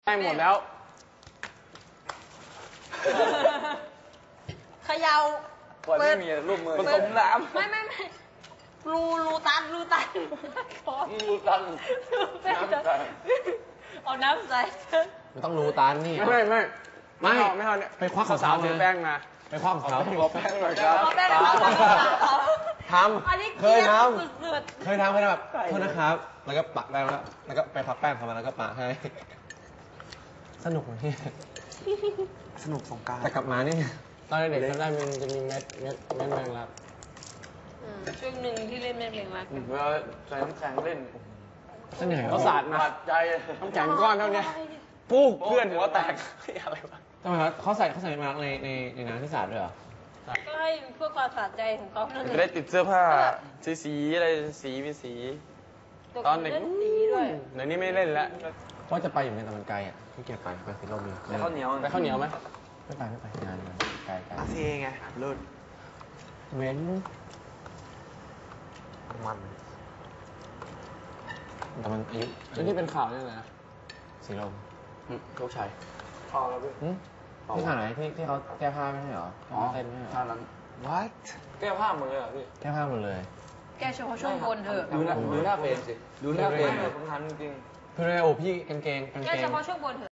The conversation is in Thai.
ได้หมดแล้วเขย่าคนไม่มีรูปมือผสมน้ำไม่รูตันรูตัน เอาน้ำใส่ไม่ต้องรู้ตันนี่ไม่เอาเนี่ยไปควักของสาวเขาถือแป้งมาไปควักของเขาขอแป้งหน่อยครับเอาแป้งมาทอันนี้ำเกลียดสุดเคยทำแบบโทษนะครับ แล้วก็ปักแป้งแล้วก็ไปพักแป้งเข้ามาแล้วก็ปะให้ สนุกเลยพี่สนุกสงกรานต์แต่กลับมานี่ตอนเด็กๆจำได้มันจะมีเม็ดแมงลักช่วงหนึ่งที่เล่นแม่เพลงรักเวลาใส่น้ำแข็งเล่นสนิทเขาสาดมาบาดใจน้ำแข็งก้อนเท่านี้ปุ๊บเพื่อนหัวแตกอะไรวะทำไมครับเขาใส่แมงลักในน้ำที่สาดด้วยเหรอก็ให้เพื่อความสะใจของเขานั่นจะได้ติดเสื้อผ้าสีอะไรสีมีสี ตอนเด็กล่สีด้วยเดี๋ยวนี้ไม่เล่นแล้วว่าจะไปอยู่ในแต่มันไกลอ่ะที่เกียจไปสีลมอยู่ข้าวเหนียวไปข้าวเหนียวไหมไม่ไปงานไกลอาเซไงเลิศเว้นมันแต่มันอายุแล้วที่เป็นข่าวนี่นะสีลมโชคชัยพอแล้วพี่ที่ข่าวไหนที่เขาแก้ผ้าไม่ใช่เหรอเต้นไม่ใช่เหรท่าอนั้น what แก้ผ้าหมดเลยเหรอพี่แก้ผ้าหมดเลยแกเฉพาะช่วงบนเถอะดูหน้าเฟรมสิดูหน้าเฟรมผมทันจริงเพื่อนโอ้พี่กางเกงแกเฉพาะช่วงบนเถอะ